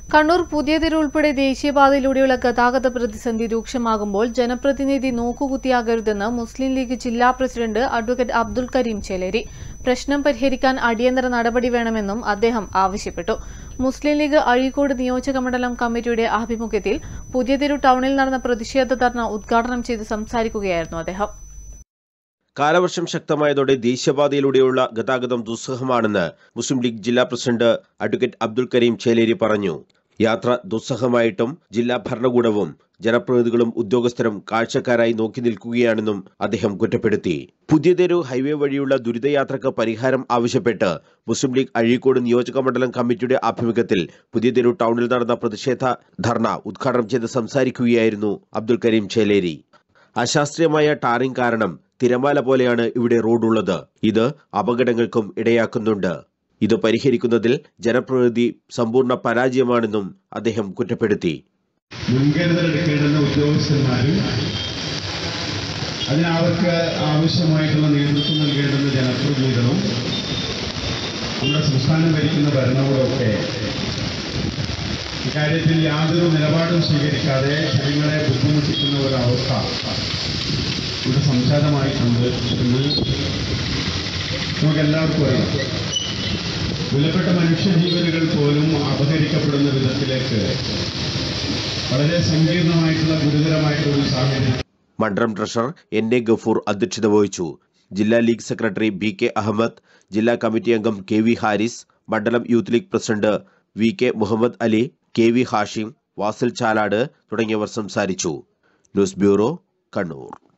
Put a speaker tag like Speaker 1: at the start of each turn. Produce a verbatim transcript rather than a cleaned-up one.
Speaker 1: കണ്ണൂർ പുതിയതെരു ഉൾപ്പെടെ ദേശീയപാതയിലൂടെയുള്ള ഗതാഗത പ്രതിസന്ധി രൂക്ഷമാകുമ്പോൾ ജനപ്രതിനിധി നോക്കുകുത്തിയാകരുതെന്ന് മുസ്ലിം ലീഗ് ജില്ലാ പ്രസിഡന്റ് അഡ്വക്കേറ്റ് അബ്ദുൽ കരീം ചേലേരി. പ്രശ്നം പരിഹരിക്കാൻ അടിയന്തര നടപടി വേണമെന്നും അദ്ദേഹം ആവശ്യപ്പെട്ടു. മുസ്ലിം ലീഗ് അഴീക്കോട് നിയോജകമണ്ഡലം കമ്മിറ്റിയുടെ ആഭിമുഖ്യത്തിൽ പുതിയതെരു ടൗണിൽ നടന്ന പ്രതിഷേധ ധർണ ഉദ്ഘാടനം ചെയ്ത് സംസാരിക്കുകയായിരുന്നു അദ്ദേഹം.
Speaker 2: കാലവർഷം ശക്തമായതോടെ ദേശീയപാതയിലൂടെയുള്ള ഗതാഗതം ദുസ്സഹമാണെന്ന് മുസ്ലിം ലീഗ് ജില്ലാ പ്രസിഡന്റ് അഡ്വക്കേറ്റ് അബ്ദുൽ കരീം ചേലേരി പറഞ്ഞു. യാത്ര ദുസ്സഹമായിട്ടും ജില്ലാ ഭരണകൂടവും ജനപ്രതിനിധികളും ഉദ്യോഗസ്ഥരും കാഴ്ചക്കാരായി നോക്കി നിൽക്കുകയാണെന്നും അദ്ദേഹം കുറ്റപ്പെടുത്തി. പുതിയതെരു ഹൈവേ വഴിയുള്ള ദുരിതയാത്രക്ക് പരിഹാരം ആവശ്യപ്പെട്ട് മുസ്ലിം ലീഗ് അഴീക്കോട് നിയോജകമണ്ഡലം കമ്മിറ്റിയുടെ ആഭിമുഖ്യത്തിൽ പുതിയതെരു ടൗണിൽ നടന്ന പ്രതിഷേധ ധർണ ഉദ്ഘാടനം ചെയ്ത് സംസാരിക്കുകയായിരുന്നു അബ്ദുൽ കരീം ചേലേരി. അശാസ്ത്രീയമായ ടാറിംഗ് കാരണം തിരമാല പോലെയാണ് ഇവിടെ റോഡുള്ളത്. ഇത് അപകടങ്ങൾക്കും ഇടയാക്കുന്നുണ്ട്. ഇത് പരിഹരിക്കുന്നതിൽ ജനപ്രതിനിധി സമ്പൂർണ്ണ പരാജയമാണെന്നും അദ്ദേഹം കുറ്റപ്പെടുത്തി.
Speaker 3: മുൻകരുതലെടുക്കേണ്ടുന്ന ഉദ്യോഗസ്ഥന്മാരും അതിനവർക്ക് ആവശ്യമായിട്ടുള്ള നേതൃത്വം നൽകേണ്ടുന്ന ജനപ്രതിനിധികളും നമ്മുടെ സംസ്ഥാനം ഭരിക്കുന്ന ഭരണകൂടമൊക്കെ ഇക്കാര്യത്തിൽ യാതൊരു നിലപാടും സ്വീകരിക്കാതെ ജനങ്ങളെ ബുദ്ധിമുട്ടിക്കുന്ന ഒരവസ്ഥ ഇവിടെ സംജാതമായിട്ടുണ്ട് എന്ന് നമുക്കെല്ലാവർക്കും അറിയാം. വിലപ്പെട്ട മനുഷ്യജീവനുകൾ പോലും അപഹരിക്കപ്പെടുന്ന വിധത്തിലേക്ക് വളരെ സങ്കീർണമായിട്ടുള്ള ഗുരുതരമായിട്ടുള്ള ഒരു സാഹചര്യം.
Speaker 2: മണ്ഡലം ട്രഷറർ എൻ എ ഗഫൂർ അധ്യക്ഷത വഹിച്ചു. ജില്ലാ League secretary B K Ahammed, ജില്ലാ കമ്മിറ്റി അംഗം കെ വി ഹാരിസ്, മണ്ഡലം youth League president V K Muhammad Ali, K V Hashim, Wasil Chalad തുടങ്ങിയവർ സംസാരിച്ചു. News bureau, Kannur.